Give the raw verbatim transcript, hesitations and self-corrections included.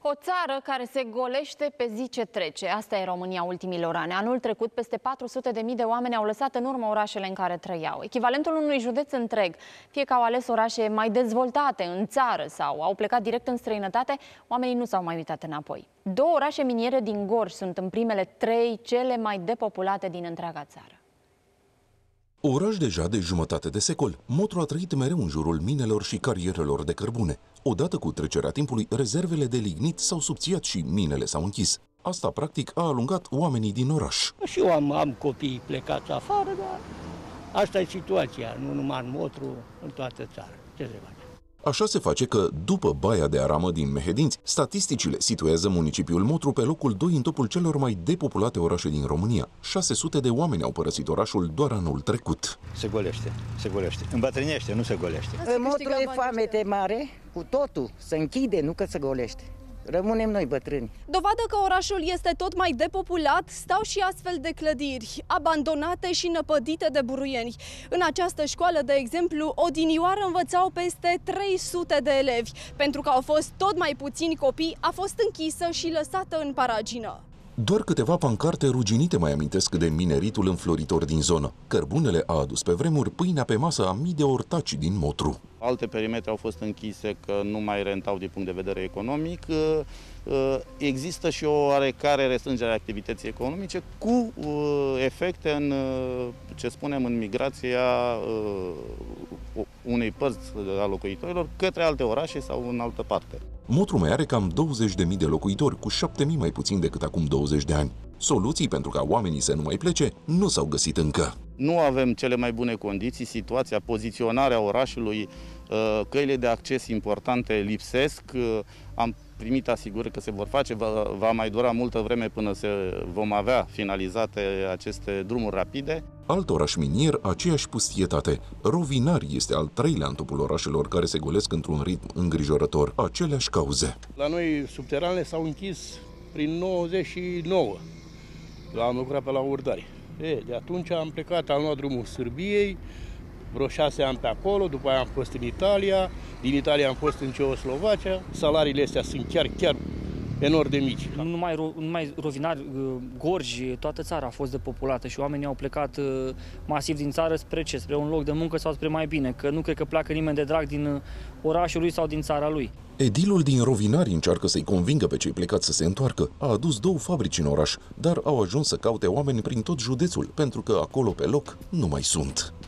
O țară care se golește pe zi ce trece. Asta e România ultimilor ani. Anul trecut, peste patru sute de mii de oameni au lăsat în urmă orașele în care trăiau. Echivalentul unui județ întreg. Fie că au ales orașe mai dezvoltate în țară sau au plecat direct în străinătate, oamenii nu s-au mai uitat înapoi. Două orașe miniere din Gorj sunt în primele trei cele mai depopulate din întreaga țară. Oraș deja de jumătate de secol, Motru a trăit mereu în jurul minelor și carierelor de cărbune. Odată cu trecerea timpului, rezervele de lignit s-au subțiat și minele s-au închis. Asta, practic, a alungat oamenii din oraș. Și eu am, am copii plecați afară, dar asta e situația, nu numai în Motru, în toată țara. Ce se face? Așa se face că, după Baia de Aramă din Mehedinți, statisticile situează municipiul Motru pe locul doi în topul celor mai depopulate orașe din România. șase sute de oameni au părăsit orașul doar anul trecut. Se golește, se golește. Îmbătrânește, nu se golește. În Motru e foamete mare, cu totul, se închide, nu că se golește. Rămânem noi bătrâni. Dovadă că orașul este tot mai depopulat, stau și astfel de clădiri, abandonate și năpădite de buruieni. În această școală, de exemplu, odinioară învățau peste trei sute de elevi. Pentru că au fost tot mai puțini copii, a fost închisă și lăsată în paragină. Doar câteva pancarte ruginite mai amintesc de mineritul înfloritor din zonă. Cărbunele a adus pe vremuri pâinea pe masă a mii de ortaci din Motru. Alte perimetre au fost închise că nu mai rentau din punct de vedere economic. Există și o oarecare restrângere a activității economice cu efecte în, ce spunem, în migrația unei părți a locuitorilor către alte orașe sau în altă parte. Motru mai are cam douăzeci de mii de locuitori, cu șapte mii mai puțin decât acum douăzeci de ani. Soluții pentru ca oamenii să nu mai plece nu s-au găsit încă. Nu avem cele mai bune condiții, situația, poziționarea orașului, căile de acces importante lipsesc. Am primit asigurări că se vor face, va, va mai dura multă vreme până se vom avea finalizate aceste drumuri rapide. Alt oraș minier, aceeași pustietate. Rovinari este al treilea în topul orașelor care se golesc într-un ritm îngrijorător. Aceleași cauze. La noi subteranele s-au închis prin nouăzeci și nouă. Am lucrat pe la Urdari. E, de atunci am plecat, am luat drumul Sârbiei, vreo șase ani pe acolo, după aia am fost în Italia, din Italia am fost în Ceoslovacia, salariile astea sunt chiar, chiar enorm de mici. Nu numai, nu numai Rovinari, Gorj, toată țara a fost depopulată și oamenii au plecat masiv din țară spre ce? Spre un loc de muncă sau spre mai bine, că nu cred că pleacă nimeni de drag din orașul lui sau din țara lui. Edilul din Rovinari încearcă să-i convingă pe cei plecați să se întoarcă. A adus două fabrici în oraș, dar au ajuns să caute oameni prin tot județul, pentru că acolo pe loc nu mai sunt.